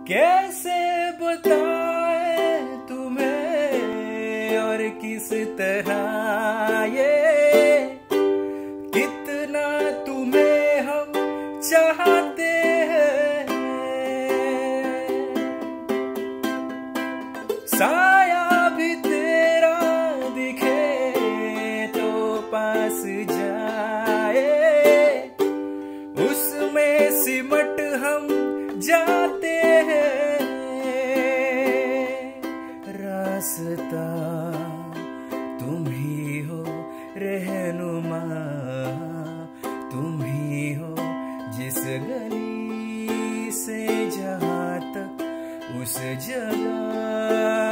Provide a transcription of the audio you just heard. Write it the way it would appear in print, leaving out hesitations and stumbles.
कैसे बताए तुम्हें और किस तरह ये कितना तुम्हें हम चाहते हैं। साया भी तेरा दिखे तो पास जाए, उसमें सिमट हम जाते हैं। रास्ता तुम ही हो, रहनुमा तुम ही हो, जिस गली से जहाँ तक उस जगह